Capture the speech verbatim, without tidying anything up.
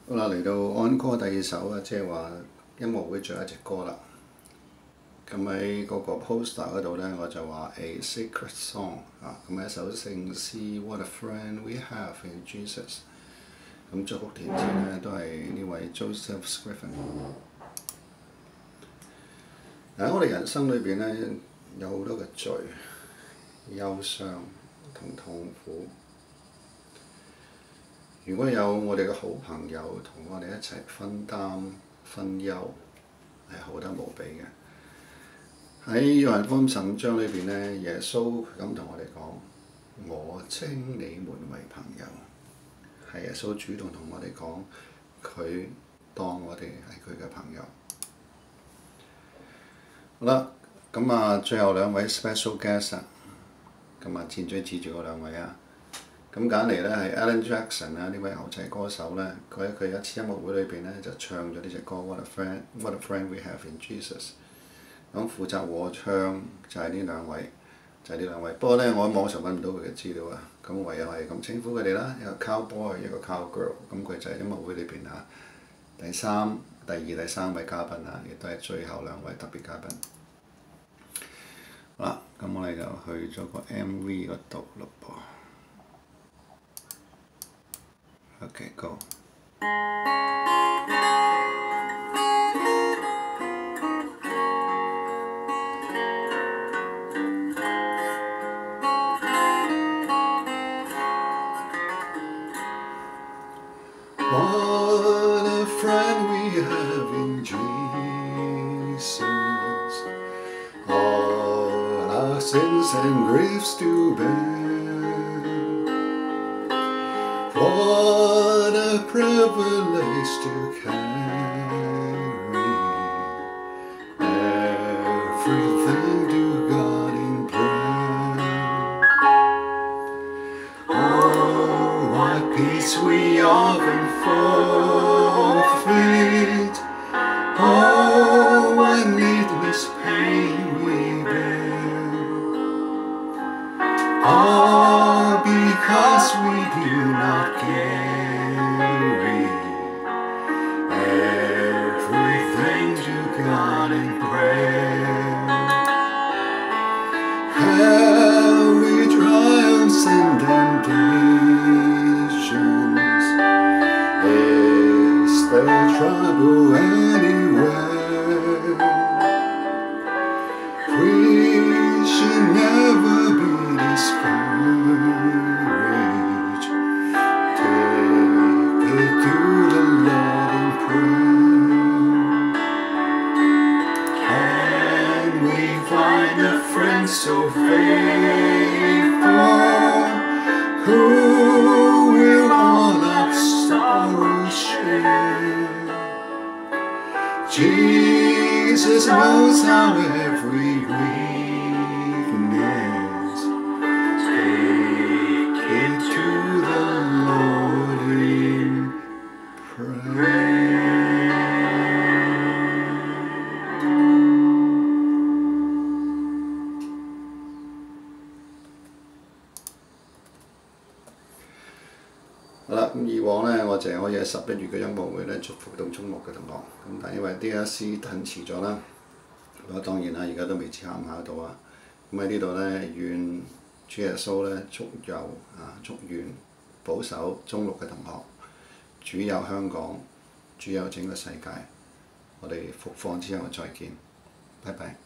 好啦，嚟到安歌第二首啊，即係話音樂會最後一隻歌啦。咁喺嗰個 poster 嗰度呢，我就話 A Secret Song 啊，咁係一首聖詩 What a Friend We Have in Jesus。咁作曲填詞呢都係呢位 Joseph Scriven。喺我哋人生裏邊呢，有好多嘅罪、憂傷同痛苦。如果有我哋嘅好朋友同我哋一齊分擔分憂，係好得無比嘅。喺約翰福音十五章裏邊呢，耶穌咁同我哋講：我稱你們為朋友。係耶穌主動同我哋講，佢當我哋係佢嘅朋友。好啦，咁啊，最後兩位 special guest 啊，咁啊，箭嘴指住嗰兩位啊。咁揀嚟咧係 Alan Jackson 啊，呢位牛仔歌手咧，佢喺佢一次音樂會裏邊咧就唱咗呢隻歌 What a Friend What a Friend We Have in Jesus。咁負責和唱就係呢兩位，就係呢兩位。不過咧，我喺網上揾唔到佢嘅資料啊，咁唯有係咁稱呼佢哋啦。一個 cowboy，一個 cowgirl，咁佢就係音樂會裏邊啊第三、第二、第三位嘉賓啊，亦都係最後兩位特別嘉賓。好啦，咁我哋就去咗個 M V 嗰度咯噃。Okay, go. What a friend we have in Jesus, all our sins and griefs to bear. What a privilege to carry everything to God in prayer. Oh, what peace we often forfeit. Oh, what needless pain we bear. All because we do not carry everything to God in prayer. Have we triumphs and temptations? Is there trouble anywhere? We should never be discouraged. So faithful, who will all our sorrow share. Jesus knows our every weakness. Take it to the Lord in prayer.好啦，咁以往呢，我淨係可以喺十一月嘅音樂會呢祝福到中六嘅同學，咁但係因為 D S C 褪遲咗啦，咁當然啦，而家都未知考唔考到啊。咁喺呢度呢，願主耶穌呢祝佑啊，祝願保守中六嘅同學，主佑香港，主佑整個世界。我哋復課之後再見，拜拜。